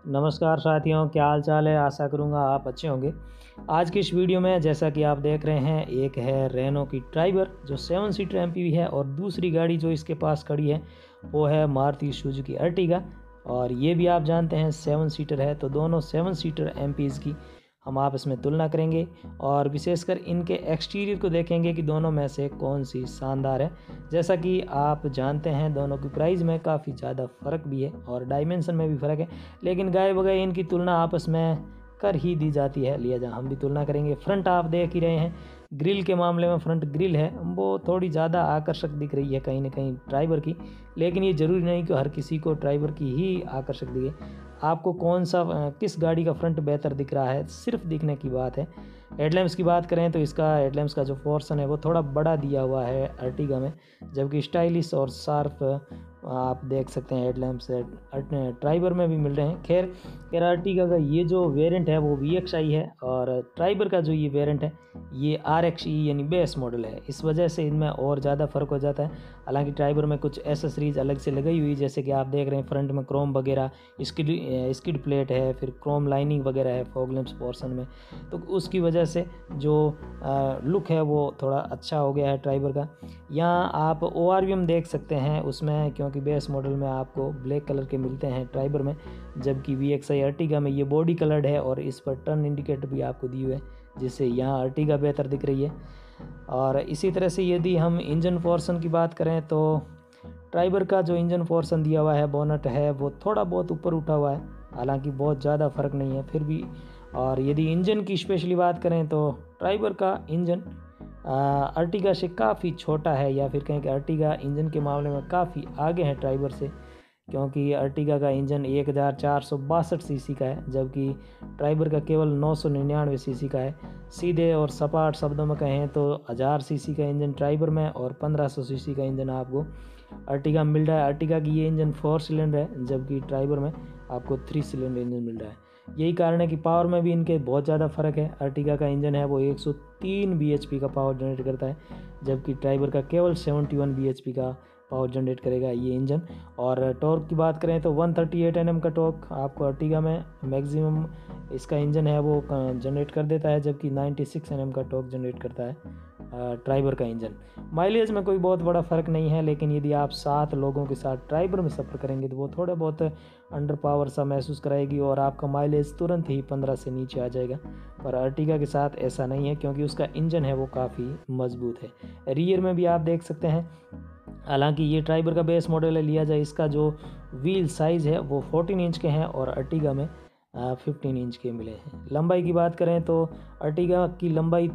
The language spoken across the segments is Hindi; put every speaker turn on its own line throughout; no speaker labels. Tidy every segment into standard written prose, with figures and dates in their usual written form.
नमस्कार साथियों, क्या हाल चाल है। आशा करूँगा आप अच्छे होंगे। आज की इस वीडियो में जैसा कि आप देख रहे हैं, एक है रेनो की ट्राइबर जो 7 सीटर एमपीवी है और दूसरी गाड़ी जो इसके पास खड़ी है वो है मारुति सुजुकी अर्टिगा। और ये भी आप जानते हैं 7 सीटर है, तो दोनों 7 सीटर एमपीज़ की हम आपस में तुलना करेंगे और विशेषकर इनके एक्सटीरियर को देखेंगे कि दोनों में से कौन सी शानदार है। जैसा कि आप जानते हैं दोनों की प्राइस में काफ़ी ज़्यादा फ़र्क भी है और डायमेंशन में भी फ़र्क है, लेकिन गाए बगैर इनकी तुलना आपस में कर ही दी जाती है। लिया जा हम भी तुलना करेंगे। फ्रंट आप देख ही रहे हैं, ग्रिल के मामले में फ्रंट ग्रिल है वो थोड़ी ज़्यादा आकर्षक दिख रही है कहीं ना कहीं ट्राइबर की, लेकिन ये ज़रूरी नहीं कि हर किसी को ट्राइबर की ही आकर्षक दिखे। आपको कौन सा किस गाड़ी का फ्रंट बेहतर दिख रहा है सिर्फ दिखने की बात है। हेडलैम्प्स की बात करें तो इसका हेडलैम्प्स का जो पोर्शन है वो थोड़ा बड़ा दिया हुआ है अर्टिगा में, जबकि स्टाइलिश और शार्प आप देख सकते हैं हेडलैम्प्स ट्राइबर में भी मिल रहे हैं। खैर अर्टिगा का ये जो वेरिएंट है वो VXI है और ट्राइबर का जो ये वेरिएंट है ये RXE यानी बेस मॉडल है। इस वजह से इनमें और ज़्यादा फ़र्क हो जाता है। हालांकि ट्राइबर में कुछ एसेसरीज अलग से लगाई हुई, जैसे कि आप देख रहे हैं फ्रंट में क्रोम वगैरह, स्किड प्लेट है, फिर क्रोम लाइनिंग वगैरह है फॉग लैंप्स पोर्शन में, तो उसकी वजह से जो लुक है वो थोड़ा अच्छा हो गया है ट्राइबर का। यहाँ आप ORVM देख सकते हैं उसमें, क्योंकि बेस मॉडल में आपको ब्लैक कलर के मिलते हैं ट्राइबर में, जबकि VXI अर्टिगा में ये बॉडी कलर्ड है और इस पर टर्न इंडिकेटर भी आपको दिए हुए हैं, जिससे यहाँ अर्टिगा बेहतर दिख रही है। और इसी तरह से यदि हम इंजन पोर्शन की बात करें तो ट्राइबर का जो इंजन पोर्शन दिया हुआ है, बोनट है, वो थोड़ा बहुत ऊपर उठा हुआ है, हालांकि बहुत ज़्यादा फ़र्क नहीं है फिर भी। और यदि इंजन की स्पेशली बात करें तो ट्राइबर का इंजन अर्टिगा से काफ़ी छोटा है, या फिर कहें कि अर्टिगा इंजन के मामले में काफ़ी आगे है ट्राइबर से, क्योंकि अर्टिगा का इंजन 1462 सीसी का है, जबकि ट्राइबर का केवल 999 सीसी का है। सीधे और सपाट शब्दों में कहें तो 1000 सीसी का इंजन ट्राइबर में और 1500 सीसी का इंजन आपको अर्टिगा मिल रहा है। अर्टिगा की ये इंजन 4 सिलेंडर है, जबकि ट्राइबर में आपको 3 सिलेंडर इंजन मिल रहा है। यही कारण है कि पावर में भी इनके बहुत ज़्यादा फ़र्क है। अर्टिगा का इंजन है वो 103 bhp का पावर जनरेट करता है, जबकि ट्राइबर का केवल 71 bhp का पावर जनरेट करेगा ये इंजन। और टॉर्क की बात करें तो 138 Nm का टॉर्क आपको अर्टिगा में मैक्सिमम इसका इंजन है वो जनरेट कर देता है, जबकि 96 Nm का टॉर्क जनरेट करता है ट्राइबर का इंजन। माइलेज में कोई बहुत बड़ा फ़र्क नहीं है, लेकिन यदि आप 7 लोगों के साथ ट्राइबर में सफ़र करेंगे तो वो थोड़ा बहुत अंडर पावर सा महसूस कराएगी और आपका माइलेज तुरंत ही 15 से नीचे आ जाएगा। पर अर्टिगा के साथ ऐसा नहीं है, क्योंकि उसका इंजन है वो काफ़ी मजबूत है। रियर में भी आप देख सकते हैं, हालांकि ये ट्राइबर का बेस मॉडल है, लिया जाए इसका जो व्हील साइज़ है वो 14 इंच के हैं और अर्टिगा में 15 इंच के मिले हैं। लंबाई की बात करें तो अर्टिगा की लंबाई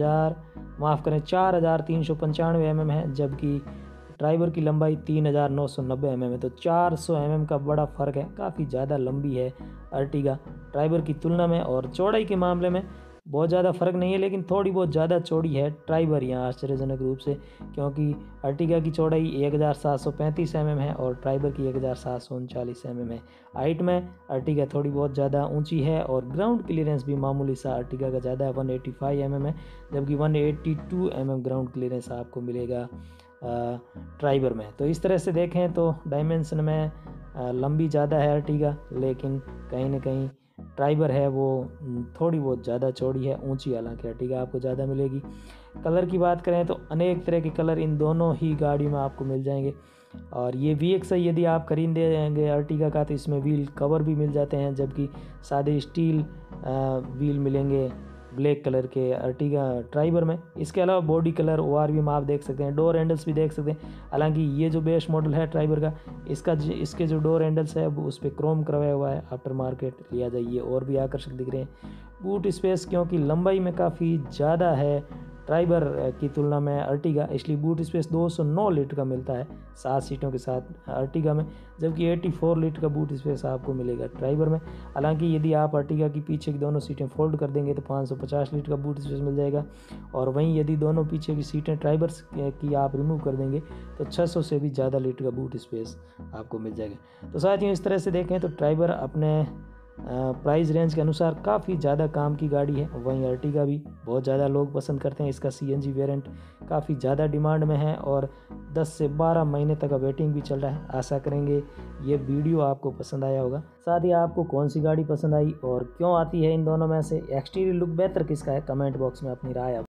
4395 mm है, जबकि ट्राइबर की लंबाई 3990 mm है, तो 400 mm का बड़ा फ़र्क है। काफ़ी ज़्यादा लंबी है अर्टिगा ट्राइबर की तुलना में। और चौड़ाई के मामले में बहुत ज़्यादा फ़र्क नहीं है, लेकिन थोड़ी बहुत ज़्यादा चौड़ी है ट्राइबर यहाँ आश्चर्यजनक रूप से, क्योंकि अर्टिगा की चौड़ाई 1735 mm है और ट्राइबर की 1739 mm है। हाइट में अर्टिगा थोड़ी बहुत ज़्यादा ऊंची है और ग्राउंड क्लियरेंस भी मामूली सा अर्टिगा का ज़्यादा है, 185 mm है, जबकि 182 mm ग्राउंड क्लियरेंस आपको मिलेगा ट्राइबर में। तो इस तरह से देखें तो डायमेंशन में लंबी ज़्यादा है अर्टिगा, लेकिन कहीं ना कहीं ट्राइबर है वो थोड़ी बहुत ज़्यादा चौड़ी है, ऊंची, हालांकि अर्टिगा आपको ज़्यादा मिलेगी। कलर की बात करें तो अनेक तरह के कलर इन दोनों ही गाड़ियों में आपको मिल जाएंगे। और ये VXI यदि आप खरीदेंगे अर्टिगा का तो इसमें व्हील कवर भी मिल जाते हैं, जबकि सादे स्टील व्हील मिलेंगे ब्लैक कलर के अर्टिगा ट्राइबर में। इसके अलावा बॉडी कलर ORVM आप देख सकते हैं, डोर हैंडल्स भी देख सकते हैं। हालांकि ये जो बेस मॉडल है ट्राइबर का, इसके जो डोर हैंडल्स है वो उस पर क्रोम करवाया हुआ है आफ्टर मार्केट, लिया जाइए और भी आकर्षक दिख रहे हैं। बूट स्पेस क्योंकि लंबाई में काफ़ी ज़्यादा है ट्राइबर की तुलना में अर्टिगा, इसलिए बूट स्पेस 209 लीटर का मिलता है 7 सीटों के साथ अर्टिगा में, जबकि 84 लीटर का बूट स्पेस आपको मिलेगा ट्राइबर में। हालांकि यदि आप अर्टिगा की पीछे की दोनों सीटें फोल्ड कर देंगे तो 550 लीटर का बूट स्पेस मिल जाएगा, और वहीं यदि दोनों पीछे की सीटें ट्राइबर्स की आप रिमूव कर देंगे तो 600 से भी ज़्यादा लीटर का बूट स्पेस आपको मिल जाएगा। तो साथियों इस तरह से देखें तो ट्राइबर अपने प्राइस रेंज के अनुसार काफ़ी ज़्यादा काम की गाड़ी है। वहीं अर्टिगा भी बहुत ज़्यादा लोग पसंद करते हैं। इसका सीएनजी वेरिएंट काफ़ी ज़्यादा डिमांड में है और 10 से 12 महीने तक वेटिंग भी चल रहा है। आशा करेंगे ये वीडियो आपको पसंद आया होगा। साथ ही आपको कौन सी गाड़ी पसंद आई और क्यों आती है इन दोनों में से, एक्सटीरियर लुक बेहतर किसका है, कमेंट बॉक्स में अपनी राय